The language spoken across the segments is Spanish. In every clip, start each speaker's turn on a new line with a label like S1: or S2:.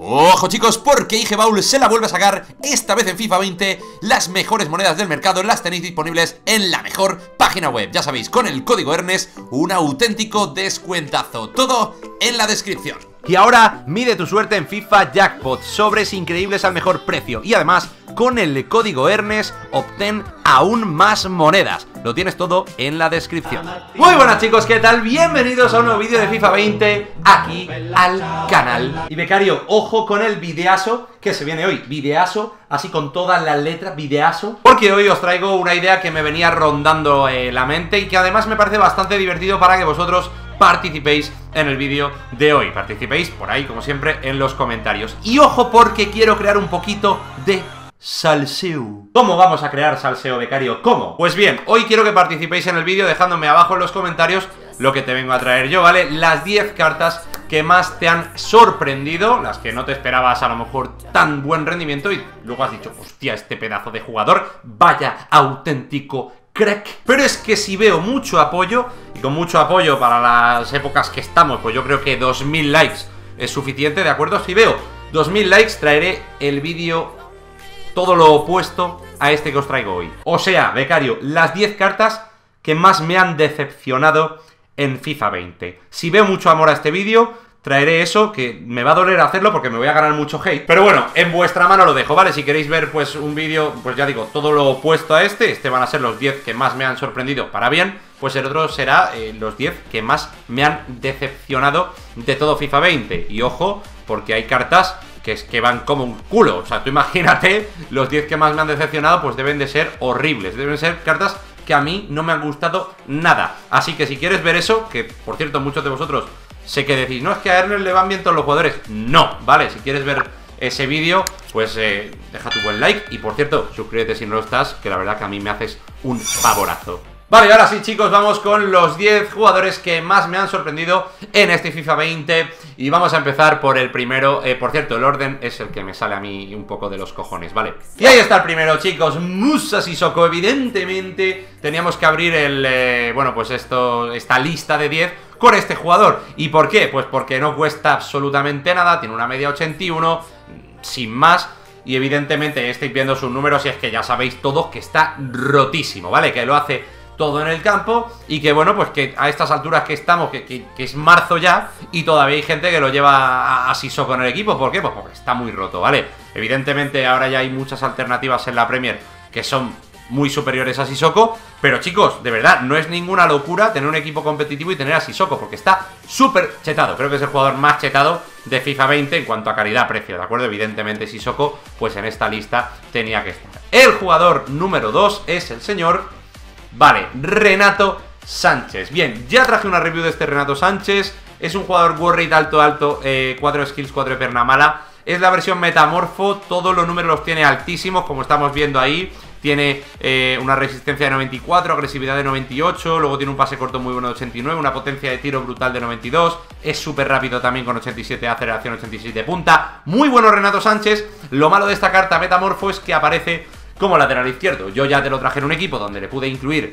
S1: Ojo chicos, porque IGBaul se la vuelve a sacar, esta vez en FIFA 20. Las mejores monedas del mercado las tenéis disponibles en la mejor página web. Ya sabéis, con el código Ernest, un auténtico descuentazo. Todo en la descripción.
S2: Y ahora, mide tu suerte en FIFA Jackpot, sobres increíbles al mejor precio. Y además, con el código Ernest, obtén aún más monedas. Lo tienes todo en la descripción. Muy buenas chicos, ¿qué tal? Bienvenidos a un nuevo vídeo de FIFA 20 aquí al canal. Y becario, ojo con el videazo que se viene hoy. Videazo, así con todas las letras, videazo. Porque hoy os traigo una idea que me venía rondando la mente y que además me parece bastante divertido para que vosotros participéis en el vídeo de hoy. Participéis por ahí, como siempre, en los comentarios. Y ojo porque quiero crear un poquito de salseo. ¿Cómo vamos a crear salseo, becario? ¿Cómo? Pues bien, hoy quiero que participéis en el vídeo dejándome abajo en los comentarios lo que te vengo a traer yo, ¿vale? Las 10 cartas que más te han sorprendido, las que no te esperabas a lo mejor tan buen rendimiento y luego has dicho, hostia, este pedazo de jugador, vaya auténtico crack. Pero es que si veo mucho apoyo, y con mucho apoyo para las épocas que estamos, pues yo creo que 2000 likes es suficiente, ¿de acuerdo? Si veo 2000 likes, traeré el vídeo todo lo opuesto a este que os traigo hoy. O sea, becario, las 10 cartas que más me han decepcionado en FIFA 20. Si veo mucho amor a este vídeo, traeré eso, que me va a doler hacerlo porque me voy a ganar mucho hate. Pero bueno, en vuestra mano lo dejo, ¿vale? Si queréis ver pues un vídeo, pues ya digo, todo lo opuesto a este van a ser los 10 que más me han sorprendido para bien, pues el otro será los 10 que más me han decepcionado de todo FIFA 20. Y ojo, porque hay cartas que van como un culo. O sea, tú imagínate, los 10 que más me han decepcionado pues deben de ser horribles. Deben ser cartas que a mí no me han gustado nada. Así que si quieres ver eso, que por cierto muchos de vosotros sé que decís, no, es que a Ernest le van bien todos los jugadores. No, vale, si quieres ver ese vídeo, pues deja tu buen like. Y por cierto, suscríbete si no lo estás, que la verdad que a mí me haces un favorazo. Vale, y ahora sí chicos, vamos con los 10 jugadores que más me han sorprendido en este FIFA 20. Y vamos a empezar por el primero. Por cierto, el orden es el que me sale a mí un poco de los cojones, ¿vale? Y ahí está el primero, chicos, Moussa Sissoko. Evidentemente teníamos que abrir el, bueno, pues esta lista de 10 con este jugador. ¿Y por qué? Pues porque no cuesta absolutamente nada, tiene una media 81, sin más. Y evidentemente estáis viendo sus números y es que ya sabéis todos que está rotísimo, ¿vale? Que lo hace todo en el campo y que bueno, pues que a estas alturas que estamos, que es marzo ya y todavía hay gente que lo lleva a Sissoko en el equipo. ¿Por qué? Pues porque está muy roto, ¿vale? Evidentemente ahora ya hay muchas alternativas en la Premier que son muy superiores a Sissoko, pero chicos, de verdad, no es ninguna locura tener un equipo competitivo y tener a Sissoko, porque está súper chetado. Creo que es el jugador más chetado de FIFA 20 en cuanto a calidad-precio, ¿de acuerdo? Evidentemente Sissoko, pues en esta lista tenía que estar. El jugador número 2 es el señor, vale, Renato Sánchez. Bien, ya traje una review de este Renato Sánchez. Es un jugador work rate alto, 4 skills, 4 de perna mala. Es la versión metamorfo, todos los números los tiene altísimos, como estamos viendo ahí. Tiene una resistencia de 94, agresividad de 98, luego tiene un pase corto muy bueno de 89, una potencia de tiro brutal de 92, es súper rápido también con 87 de aceleración, 87 de punta. Muy bueno Renato Sánchez. Lo malo de esta carta metamorfo es que aparece como lateral izquierdo. Yo ya te lo traje en un equipo donde le pude incluir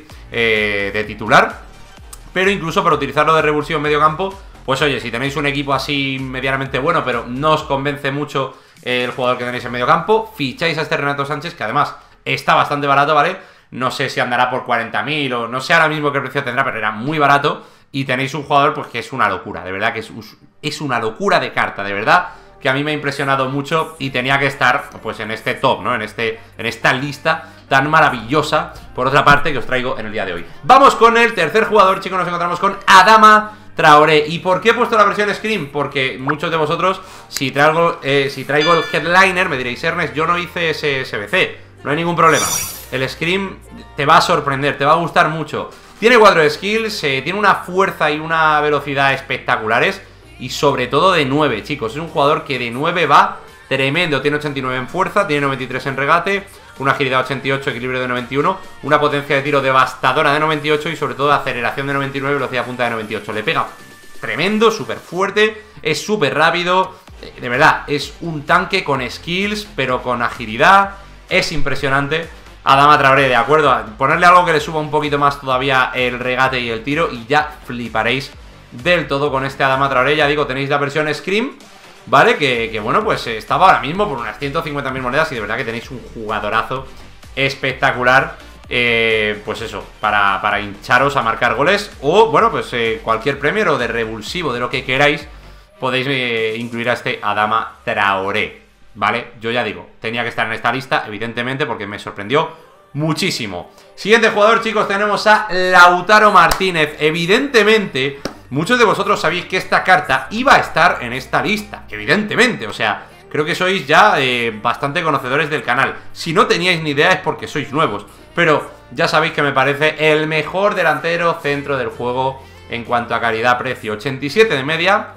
S2: de titular, pero incluso para utilizarlo de revulsivo en medio campo, pues oye, si tenéis un equipo así medianamente bueno, pero no os convence mucho el jugador que tenéis en medio campo, ficháis a este Renato Sánchez, que además está bastante barato, ¿vale? No sé si andará por 40.000 o no sé ahora mismo qué precio tendrá, pero era muy barato. Y tenéis un jugador pues que es una locura, de verdad que es una locura de carta, de verdad que a mí me ha impresionado mucho y tenía que estar pues en este top, ¿no? En esta lista tan maravillosa, por otra parte, que os traigo en el día de hoy. Vamos con el tercer jugador, chicos, nos encontramos con Adama Traoré. ¿Y por qué he puesto la versión Scream? Porque muchos de vosotros, si traigo el headliner, me diréis, Ernest, yo no hice ese SBC. No hay ningún problema. El Scream te va a sorprender, te va a gustar mucho. Tiene 4 skills, tiene una fuerza y una velocidad espectaculares. Y sobre todo de 9, chicos. Es un jugador que de 9 va tremendo. Tiene 89 en fuerza, tiene 93 en regate, una agilidad 88, equilibrio de 91, una potencia de tiro devastadora de 98 y sobre todo aceleración de 99 y velocidad punta de 98. Le pega tremendo, súper fuerte, es súper rápido. De verdad, es un tanque con skills, pero con agilidad. Es impresionante. Adama Traoré, de acuerdo, ponerle algo que le suba un poquito más todavía el regate y el tiro y ya fliparéis del todo con este Adama Traoré. Ya digo, tenéis la versión Scream ¿vale? Que bueno, pues estaba ahora mismo por unas 150.000 monedas y de verdad que tenéis un jugadorazo espectacular. Pues eso, para hincharos a marcar goles o, bueno, pues cualquier premio o de revulsivo, de lo que queráis, podéis incluir a este Adama Traoré, ¿vale? Yo ya digo, tenía que estar en esta lista, evidentemente, porque me sorprendió muchísimo. Siguiente jugador, chicos, tenemos a Lautaro Martínez. Evidentemente, muchos de vosotros sabéis que esta carta iba a estar en esta lista, evidentemente, o sea, creo que sois ya bastante conocedores del canal. Si no teníais ni idea es porque sois nuevos, pero ya sabéis que me parece el mejor delantero centro del juego en cuanto a calidad-precio. 87 de media,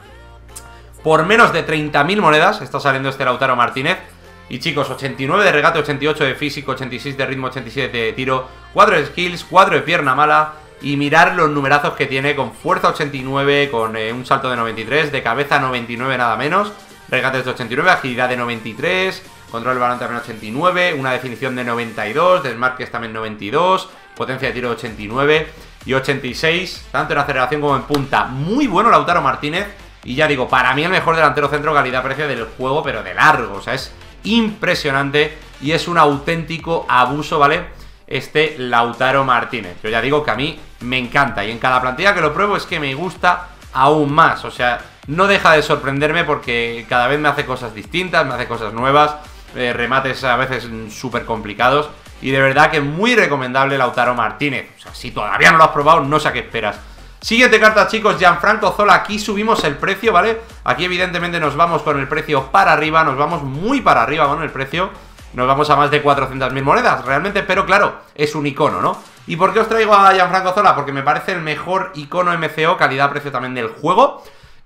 S2: por menos de 30.000 monedas está saliendo este Lautaro Martínez. Y chicos, 89 de regate, 88 de físico, 86 de ritmo, 87 de tiro, 4 de skills, 4 de pierna mala. Y mirar los numerazos que tiene, con fuerza 89, con un salto de 93, de cabeza 99 nada menos, regates de 89, agilidad de 93, control del balón también 89, una definición de 92, desmarques también 92, potencia de tiro de 89 y 86, tanto en aceleración como en punta. Muy bueno Lautaro Martínez, y ya digo, para mí el mejor delantero centro calidad-precio del juego, pero de largo, o sea, es impresionante y es un auténtico abuso, ¿vale? Este Lautaro Martínez. Yo ya digo que a mí me encanta y en cada plantilla que lo pruebo es que me gusta aún más. O sea, no deja de sorprenderme porque cada vez me hace cosas distintas, me hace cosas nuevas, remates a veces súper complicados y de verdad que muy recomendable Lautaro Martínez. O sea, si todavía no lo has probado, no sé a qué esperas. Siguiente carta, chicos, Gianfranco Zola. Aquí subimos el precio, ¿vale? Aquí evidentemente nos vamos con el precio para arriba, nos vamos muy para arriba con el precio. Nos vamos a más de 400.000 monedas, realmente, pero claro, es un icono, ¿no? ¿Y por qué os traigo a Gianfranco Zola? Porque me parece el mejor icono MCO, calidad-precio también del juego.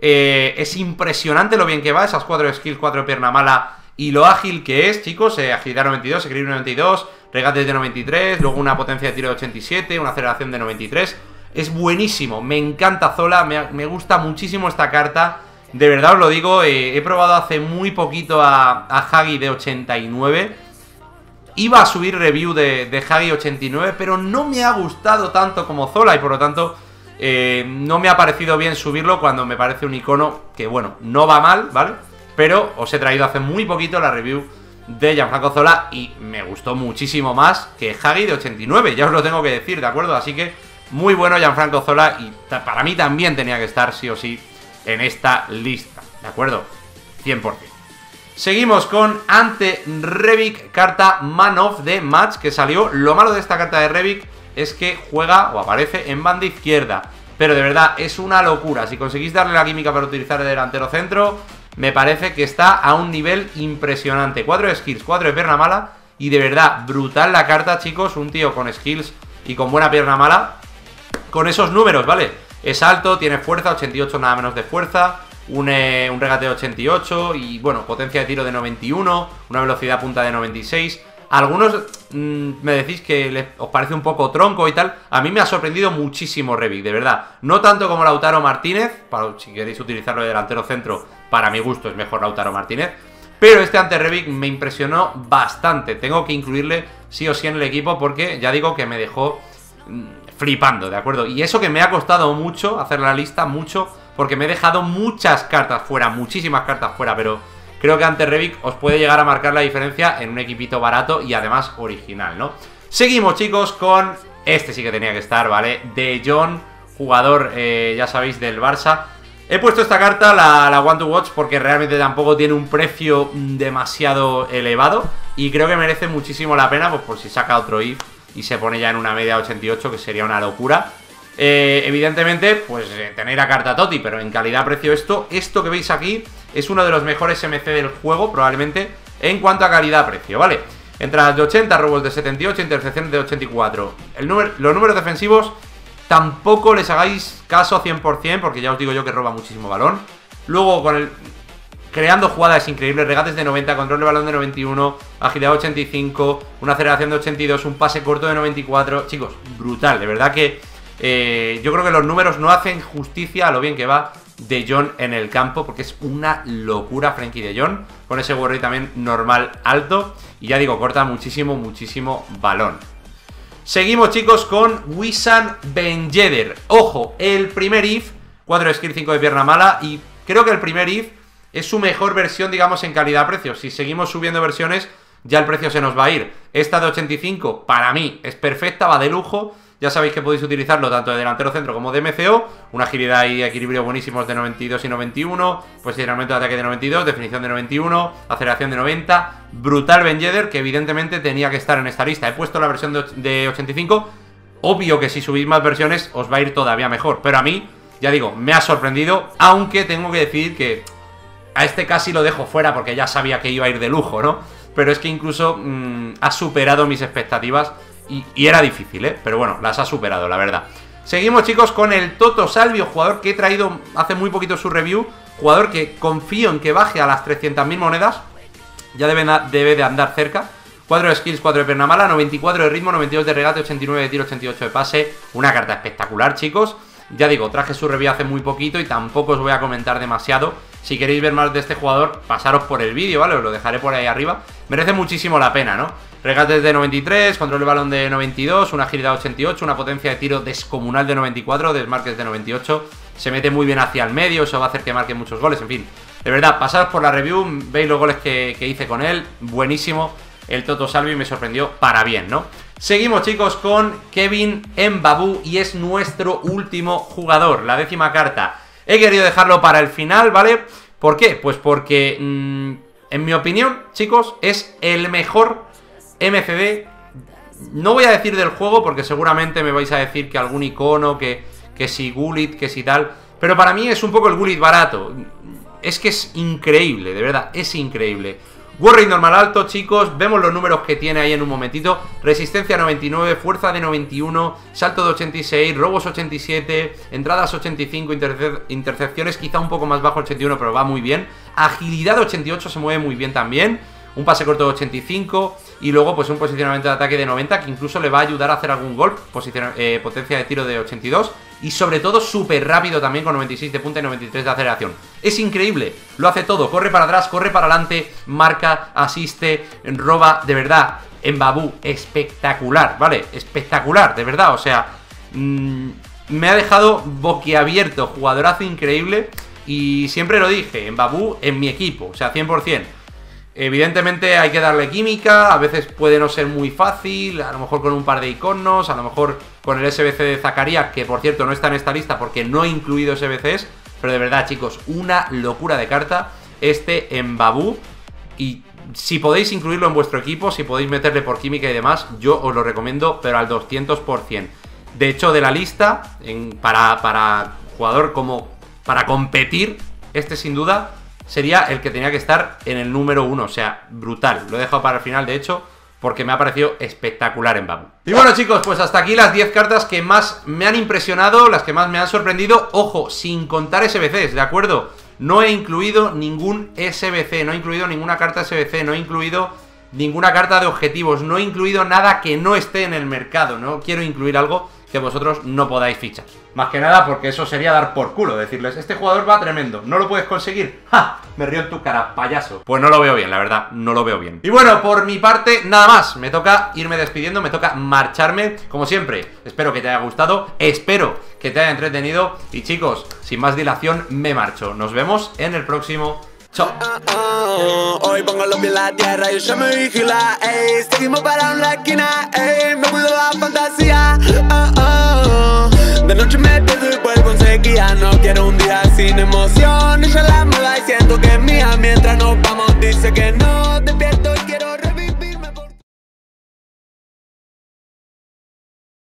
S2: Es impresionante lo bien que va, esas 4 skills, 4 de pierna mala y lo ágil que es, chicos. Agilidad 92, equilibrio 92, regates de 93, luego una potencia de tiro de 87, una aceleración de 93. Es buenísimo, me encanta Zola, me gusta muchísimo esta carta. De verdad os lo digo, he probado hace muy poquito a Hagi de 89. Iba a subir review de Hagi 89, pero no me ha gustado tanto como Zola y por lo tanto no me ha parecido bien subirlo cuando me parece un icono que, bueno, no va mal, ¿vale? Pero os he traído hace muy poquito la review de Gianfranco Zola y me gustó muchísimo más que Hagi de 89, ya os lo tengo que decir, ¿de acuerdo? Así que muy bueno Gianfranco Zola y para mí también tenía que estar sí o sí en esta lista, ¿de acuerdo? 100%. Seguimos con Ante Rebic, carta Man of the Match que salió. Lo malo de esta carta de Rebic es que juega o aparece en banda izquierda, pero de verdad es una locura. Si conseguís darle la química para utilizar el delantero centro, me parece que está a un nivel impresionante. 4 de skills, 4 de pierna mala y de verdad brutal la carta, chicos. Un tío con skills y con buena pierna mala, con esos números, ¿vale? Es alto, tiene fuerza, 88 nada menos de fuerza, un regate de 88 y, bueno, potencia de tiro de 91, una velocidad punta de 96. Algunos me decís que os parece un poco tronco y tal. A mí me ha sorprendido muchísimo Rebic, de verdad. No tanto como Lautaro Martínez, si queréis utilizarlo de delantero centro, para mi gusto es mejor Lautaro Martínez. Pero este Ante Rebic me impresionó bastante. Tengo que incluirle sí o sí en el equipo porque ya digo que me dejó flipando, ¿de acuerdo? Y eso que me ha costado mucho hacer la lista, mucho, porque me he dejado muchas cartas fuera, muchísimas cartas fuera, pero creo que Ante Rebic os puede llegar a marcar la diferencia en un equipito barato y además original, ¿no? Seguimos, chicos, con este sí que tenía que estar, ¿vale? De Jong, jugador, ya sabéis, del Barça. He puesto esta carta, la One to Watch, porque realmente tampoco tiene un precio demasiado elevado y creo que merece muchísimo la pena, pues por si saca otro IF y se pone ya en una media 88, que sería una locura. Evidentemente, pues tenéis la carta Totti, pero en calidad-precio esto que veis aquí es uno de los mejores MC del juego, probablemente, en cuanto a calidad-precio, ¿vale? Entradas de 80, robos de 78, intercepciones de 84. Los números defensivos tampoco les hagáis caso 100%, porque ya os digo yo que roba muchísimo balón. Luego, creando jugadas increíbles, regates de 90, control de balón de 91, agilidad 85, una aceleración de 82, un pase corto de 94. Chicos, brutal, de verdad que yo creo que los números no hacen justicia a lo bien que va De Jong en el campo, porque es una locura Frenkie De Jong, con ese worry también normal alto, y ya digo, corta muchísimo, muchísimo balón. Seguimos, chicos, con Wissam Ben Yedder. Ojo, el primer IF, 4 de skill, 5 de pierna mala, y creo que el primer IF es su mejor versión, digamos, en calidad-precio. Si seguimos subiendo versiones, ya el precio se nos va a ir. Esta de 85, para mí, es perfecta, va de lujo. Ya sabéis que podéis utilizarlo tanto de delantero centro como de MCO. Una agilidad y equilibrio buenísimos de 92 y 91. Posicionamiento de ataque de 92, definición de 91, aceleración de 90. Brutal Ben Yedder, que evidentemente tenía que estar en esta lista. He puesto la versión de 85. Obvio que si subís más versiones os va a ir todavía mejor. Pero a mí, ya digo, me ha sorprendido. Aunque tengo que decir que a este casi lo dejo fuera porque ya sabía que iba a ir de lujo, ¿no? Pero es que incluso ha superado mis expectativas. Y era difícil, ¿eh? Pero bueno, las ha superado, la verdad. Seguimos, chicos, con el Toto Salvio, jugador que he traído hace muy poquito su review. Jugador que confío en que baje a las 300.000 monedas. Ya debe de andar cerca. 4 de skills, 4 de pierna mala, 94 de ritmo, 92 de regate, 89 de tiro, 88 de pase. Una carta espectacular, chicos. Ya digo, traje su review hace muy poquito y tampoco os voy a comentar demasiado. Si queréis ver más de este jugador, pasaros por el vídeo, ¿vale? Os lo dejaré por ahí arriba. Merece muchísimo la pena, ¿no? Regates de 93, control de balón de 92, una agilidad de 88, una potencia de tiro descomunal de 94, desmarques de 98. Se mete muy bien hacia el medio, eso va a hacer que marque muchos goles, en fin. De verdad, pasaros por la review, veis los goles que hice con él. Buenísimo el Toto Salvio y me sorprendió para bien, ¿no? Seguimos, chicos, con Kevin Mbabu y es nuestro último jugador, la 10ª carta. He querido dejarlo para el final, ¿vale? ¿Por qué? Pues porque, en mi opinión, chicos, es el mejor MCD. No voy a decir del juego porque seguramente me vais a decir que algún icono, que si Gullit, que si tal. Pero para mí es un poco el Gullit barato. Es que es increíble, de verdad, es increíble. Worry normal alto, chicos, vemos los números que tiene ahí en un momentito. Resistencia 99, fuerza de 91, salto de 86, robos 87, entradas 85, intercepciones quizá un poco más bajo 81, pero va muy bien. Agilidad 88, se mueve muy bien también. Un pase corto de 85 y luego pues un posicionamiento de ataque de 90 que incluso le va a ayudar a hacer algún gol. Potencia de tiro de 82 y sobre todo súper rápido también con 96 de punta y 93 de aceleración. Es increíble, lo hace todo, corre para atrás, corre para adelante, marca, asiste, roba, de verdad. Mbabu, espectacular, ¿vale? Espectacular, de verdad, o sea, me ha dejado boquiabierto, jugadorazo increíble. Y siempre lo dije, Mbabu en mi equipo, o sea, 100%. Evidentemente hay que darle química, a veces puede no ser muy fácil, a lo mejor con un par de iconos, a lo mejor con el SBC de Zakaria, que por cierto no está en esta lista porque no he incluido SBCs, pero de verdad, chicos, una locura de carta este Mbabu. Y si podéis incluirlo en vuestro equipo, si podéis meterle por química y demás, yo os lo recomiendo, pero al 200%. De hecho, de la lista, para jugador como para competir, este sin duda sería el que tenía que estar en el número 1, o sea, brutal. Lo he dejado para el final, de hecho, porque me ha parecido espectacular en Mbabu. Y bueno, chicos, pues hasta aquí las 10 cartas que más me han impresionado, las que más me han sorprendido. Ojo, sin contar SBCs, ¿de acuerdo? No he incluido ningún SBC, no he incluido ninguna carta SBC, no he incluido ninguna carta de objetivos, no he incluido nada que no esté en el mercado. No quiero incluir algo que vosotros no podáis fichar. Más que nada porque eso sería dar por culo, decirles, este jugador va tremendo, ¿no lo puedes conseguir? ¡Ja! Me río en tu cara, payaso. Pues no lo veo bien, la verdad, no lo veo bien. Y bueno, por mi parte, nada más. Me toca irme despidiendo, me toca marcharme. Como siempre, espero que te haya gustado, espero que te haya entretenido. Y chicos, sin más dilación, me marcho. Nos vemos en el próximo. Chao.
S3: Hoy pongo los pies en la tierra y ella me vigila, ey. Seguimos para una esquina, ey. Me cuido la fantasía, De noche me pierdo y vuelvo en sequía. No quiero un día sin emoción. Ella la moda y siento que es mía. Mientras nos vamos dice que no.